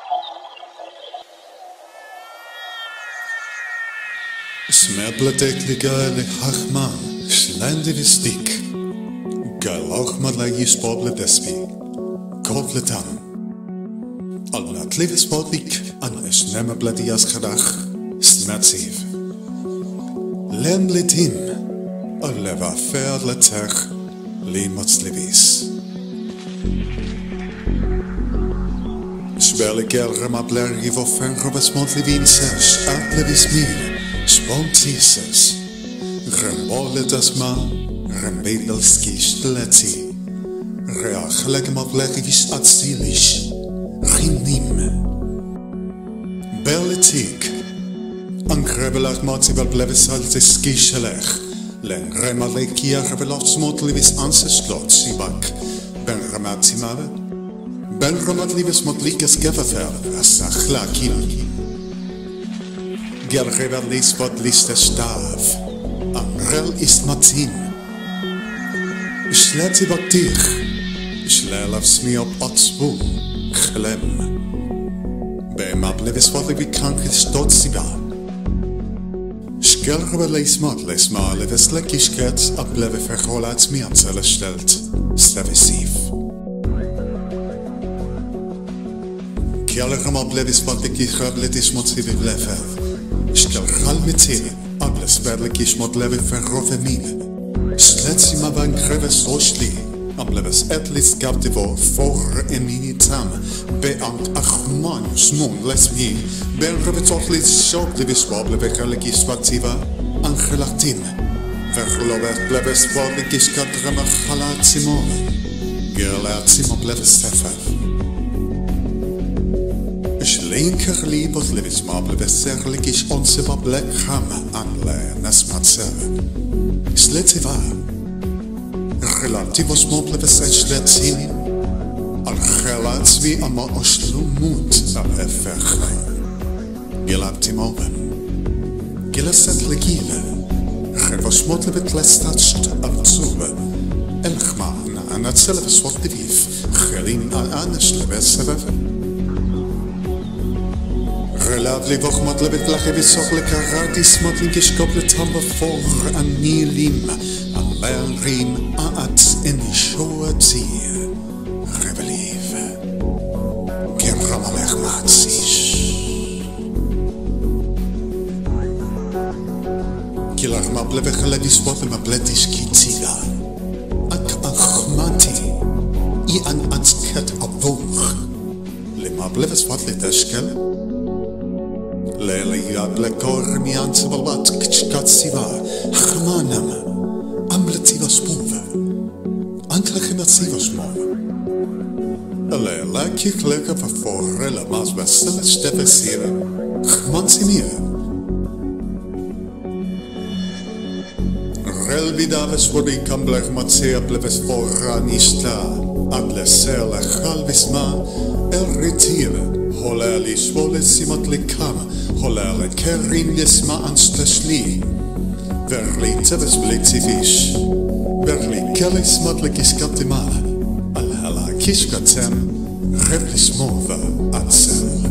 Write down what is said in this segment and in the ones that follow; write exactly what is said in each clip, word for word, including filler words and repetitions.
Smebletek ligale hachman, slenderistik. Galach malagis poble despi. Kovletan. Alnatlivis podlik, an esnema bladias khadach, smatsiv. Lemletim, aleva fer letech, limotslivis. Spellekel remabler givo fenrobes montlivin ses, atlevis mir. Spontises, remboletas ma, rembedelskis tleti, reachlegmablegis atsilis, rinim, belletik, ankrebelach motival blevisaltis skishelech, len remalekia revelots motlivis anceslot sibak, ben ramatimave, ben ramatlivis motlikas gevafer, asachlakin. Gerrever lisbot liste stav, Amrel ist matin. Schleti baktich, Schlelav smiop otsbu, Chlem. Beemablevis vodli bikankis dotsiba. Skelrever leismat lesma leves lekisket ableve verholat miatzele stelt, Stavisiv. Kjallegem ablevis vodli kichrebletis motsivi blefer. Skel halmetil, ables verlikis modleve ferrofemine. Sletsima van creves osli, ableves etlis captivo for eminitam, beant achmanus non lesmi, ben revetotlis shoblevis wobleve calicis vativa, angelactin, verlovet bleves volikis catrama halatimon, gerlatsimo bleves sefer. Linker libos levis mableves serlikis onseva blekham anle nasmatser. Sletiva. Relativos mobleves esletin. Algelats vi ama oslumut al efferge. Gelaptimoven. Gelaset legile. Revos moblevet lestatst abzube. Elchman anatselves vortiviv. Gelin al anesleves sebeve. Relavli voch motlebet lachevis socle caratis motling geschopple tamba for anilim, alerim aat en shoati, reveliv, gerramalech matsis. Kilar mableve chalevis votel mabletis kitziga, ak achmati, I an atsket avoch, le mableves votel eskel, Leliad lekor mians valat kchkatsiva, Chmanam, amletivas puva, Anklachematsivas mova. Lela kikleka faforela mas vesela stefesira, Chmansimir. Relvidaves vodikam blechmatsea pleves foranista, Adlesela chalvisma, Elritive. Holelis volesimat likam, holele kerin lesma anstashli. Verli teves blitivish, verli kelis matlikis kaptimala, alhala kiskatem, revlis mova atsel.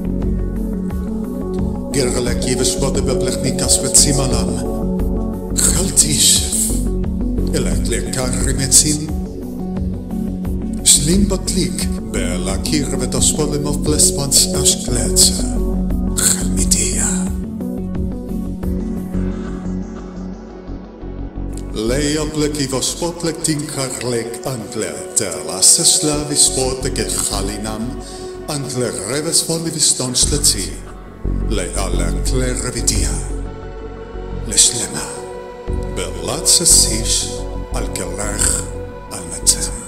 Gerle kives vode beblechnikas vetsimalam, chaltishef, elekle karimetsin, slim batlik, Bella kirvet os volim of blespans ashkletsa, chalmidia. Leia blekivos potlek tinkarlek angler, terla seslavis poteke chalinam, angler reves volivis donsleti, le alle klerevidia. Leslema, berlatsa sish, alkelach, almetem.